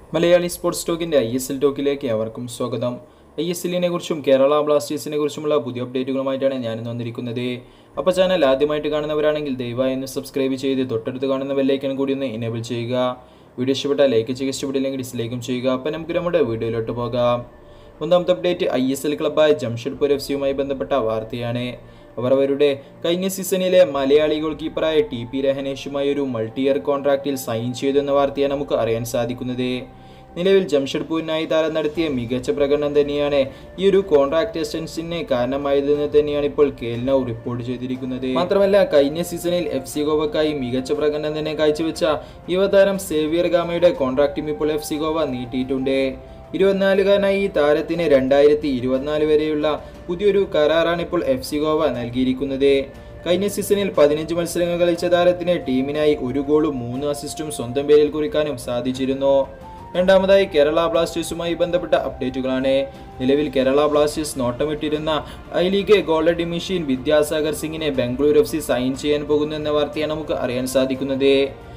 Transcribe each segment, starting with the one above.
Malayali sports ടോക്കിൻ്റെ ISL ടോക്കിലേക്ക് അവർക്കും സ്വാഗതം. ISLനെ കുറിച്ചും കേരള ബ്ലാസ്റ്റേഴ്സിനെ കുറിച്ചുമുള്ള പുതിയ അപ്ഡേറ്റുകളുമായിട്ടാണ് ഞാനിന്ന് വന്നിരിക്കുന്നത്. അപ്പോൾ ചാനൽ ആദ്യമായിട്ട് കാണുന്നവരാണെങ്കിൽ ദയവായി ഒന്ന് സബ്സ്ക്രൈബ് ചെയ്ത് തൊട്ടടുത്ത് കാണുന്ന ബെല്ലൈക്കൺ കൂടി ഒന്ന് എനേബിൾ ചെയ്യുക. വീഡിയോ ഇഷ്ടപ്പെട്ടാൽ ലൈക്ക് ചെയ്യുക, ഇഷ്ടപ്പെട്ടില്ലെങ്കിൽ ഡിസ്ലൈക്കും ചെയ്യുക. അപ്പോൾ നമുക്ക് നമ്മുടെ വീഡിയോയിലോട്ട് പോകാം. ഒന്നാമത്തെ അപ്ഡേറ്റ് ISL ക്ലബ്ബായ ജംഷഡ്പൂർ FCയുമായി ബന്ധപ്പെട്ട വാർത്തയാണ്. അവർ അവരുടെ കഴിഞ്ഞ സീസണിലെ മലയാളി ഗോൾ കീപ്പറായ TP രഹനേഷുമായി ഒരു മൾട്ടി ഇയർ കോൺട്രാക്റ്റിൽ സൈൻ ചെയ്തു എന്ന വാർത്തയാണ് നമുക്ക് അറിയാൻ സാധിക്കുന്നത്. നിലവിൽ ജംഷഡ്പൂരിനായി താരം നടത്തിയ മികച്ച പ്രകടനം തന്നെയാണ് ഈ ഒരു കോൺട്രാക്ട് എക്സ്റ്റൻഷന് കാരണമായതെന്ന് തന്നെയാണ് ഇപ്പോൾ കേൽനൗ റിപ്പോർട്ട് ചെയ്തിരിക്കുന്നത്. മാത്രമല്ല കഴിഞ്ഞ സീസണിൽ FC ഗോവക്കായി മികച്ച പ്രകടനം തന്നെ കാഴ്ചവെച്ച യുവതാരം സേവിയർ ഗാമയുടെ കോൺട്രാക്റ്റും ഇപ്പോൾ FC ഗോവ നീട്ടിയിട്ടുണ്ട്. 24-കാരനായി ഈ താരത്തിന് 2024 വരെയുള്ള പുതിയൊരു കരാറാണ് ഇപ്പോൾ FC ഗോവ നൽകിയിരിക്കുന്നത്. കഴിഞ്ഞ സീസണിൽ 15 മത്സരങ്ങൾ കളിച്ച താരത്തിന് ടീമിനായി 1 ഗോളും 3 അസിസ്റ്റും സ്വന്തം പേരിൽ കുറിക്കാനും സാധിച്ചിരുന്നു. രണ്ടാമതായി കേരള ബ്ലാസ്റ്റേഴ്സുമായി ബന്ധപ്പെട്ട അപ്ഡേറ്റുകളാണ്. നിലവിൽ കേരള ബ്ലാസ്റ്റേഴ്സ് നോട്ടമിട്ടിരുന്ന I league golden machine Vidyasagar സിംഗിനെ ബംഗളൂരു FC സൈൻ ചെയ്യാൻ പോകുന്നു എന്ന വാർത്തയാണ് നമുക്ക് അറിയാൻ സാധിക്കുന്നത്.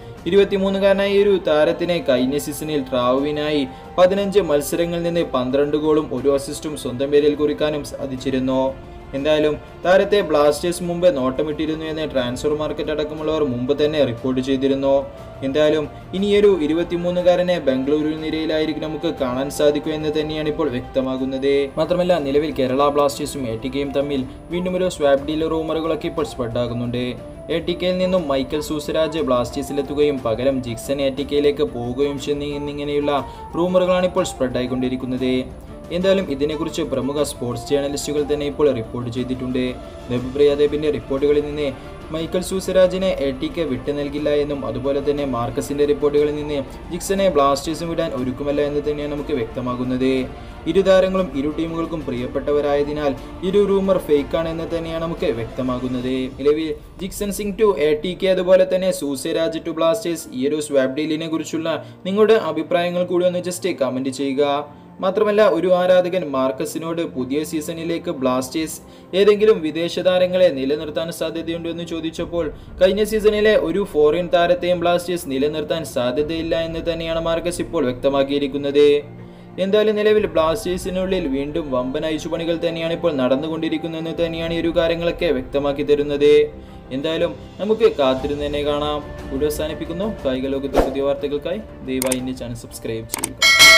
23-കാരനായ ഒരു താരത്തിന് കഴിഞ്ഞ സീസണിൽ ട്രാവുവിനായി 15 മത്സരങ്ങളിൽ നിന്ന് 12 ഗോളും 1 അസിസ്റ്റും സ്വന്തം പേരിൽ കുറിക്കാനും സാധിച്ചിരുന്നു. എന്തായാലും താരത്തെ ബ്ലാസ്റ്റേഴ്സ് മുമ്പ് നോട്ടമിട്ടിരുന്നു എന്ന് ട്രാൻസ്ഫർ മാർക്കറ്റ് അടക്കമുള്ളവർ മുമ്പ് തന്നെ റിപ്പോർട്ട് ചെയ്തിരുന്നു. എന്തായാലും ഇനിയൊരു 23-കാരനെ ബംഗളൂരു നിരയിലായിരിക്കും നമുക്ക് കാണാൻ സാധിക്കും എന്ന് തന്നെയാണ് ഇപ്പോൾ വ്യക്തമാകുന്നത്. മാത്രമല്ല നിലവിൽ കേരള ബ്ലാസ്റ്റേഴ്സും ATKയും തമ്മിൽ വീണ്ടും ഒരു സ്വാപ്പ് ഡീൽ റൂമറുകളൊക്കെ ഇപ്പോൾ സ്പ്രെഡാകുന്നുണ്ട്. ATKയിൽ നിന്നും മൈക്കൽ സൂസരാജ് ബ്ലാസ്റ്റേഴ്സിലെത്തുകയും പകരം ജിക്സൺ ATKയിലേക്ക് പോവുകയും എന്നിങ്ങനെയുള്ള റൂമറുകളാണ് ഇപ്പോൾ സ്പ്രെഡായിക്കൊണ്ടിരിക്കുന്നത്. എന്തായാലും ഇതിനെക്കുറിച്ച് പ്രമുഖ സ്പോർട്സ് ജേർണലിസ്റ്റുകൾ തന്നെ ഇപ്പോൾ റിപ്പോർട്ട് ചെയ്തിട്ടുണ്ട്. ദേബിന്റെ റിപ്പോർട്ടുകളിൽ നിന്ന് മൈക്കൽ സൂസരാജിനെ ATK വിട്ടു നൽകില്ല എന്നും അതുപോലെ തന്നെ മാർക്കസിന്റെ റിപ്പോർട്ടുകളിൽ നിന്ന് ജിക്സനെ ബ്ലാസ്റ്റേഴ്സും വിടാൻ ഒരുക്കുമല്ല എന്ന് തന്നെയാണ് നമുക്ക് വ്യക്തമാകുന്നത്. ഇരു താരങ്ങളും ഇരു ടീമുകൾക്കും പ്രിയപ്പെട്ടവരായതിനാൽ ഇരു റൂമർ ഫേക്കാണ് എന്ന് തന്നെയാണ് നമുക്ക് വ്യക്തമാകുന്നത്. നിലവിൽ ജിക്സൺ സിംഗ് ടു ATK അതുപോലെ തന്നെ സൂസരാജ് ടു ബ്ലാസ്റ്റേഴ്സ് ഈ ഒരു സ്വാപ്പ് ഡീലിനെ കുറിച്ചുള്ള നിങ്ങളുടെ അഭിപ്രായങ്ങൾ കൂടി ഒന്ന് ജസ്റ്റ് കമന്റ് ചെയ്യുക. മാത്രമല്ല ഒരു ആരാധകൻ മാർക്കസിനോട് പുതിയ സീസണിലേക്ക് ബ്ലാസ്റ്റേഴ്സ് ഏതെങ്കിലും വിദേശ താരങ്ങളെ നിലനിർത്താൻ സാധ്യതയുണ്ടോ എന്ന് ചോദിച്ചപ്പോൾ കഴിഞ്ഞ സീസണിലെ ഒരു ഫോറിൻ താരത്തെയും ബ്ലാസ്റ്റേഴ്സ് നിലനിർത്താൻ സാധ്യതയില്ല എന്ന് തന്നെയാണ് മാർക്കസ് ഇപ്പോൾ വ്യക്തമാക്കിയിരിക്കുന്നത്. എന്തായാലും നിലവിൽ ബ്ലാസ്റ്റേഴ്സിനുള്ളിൽ വീണ്ടും വമ്പൻ അഴിച്ചുപണികൾ തന്നെയാണ് ഇപ്പോൾ നടന്നുകൊണ്ടിരിക്കുന്നതെന്ന് തന്നെയാണ് ഈ ഒരു കാര്യങ്ങളൊക്കെ വ്യക്തമാക്കി തരുന്നത്. എന്തായാലും നമുക്ക് കാത്തിരുന്ന് തന്നെ കാണാം. വീഡിയോ അവസാനിപ്പിക്കുന്നു. കായിക ലോകത്തെ പുതിയ വാർത്തകൾക്കായി ദയവായി എന്റെ ചാനൽ സബ്സ്ക്രൈബ് ചെയ്യുക.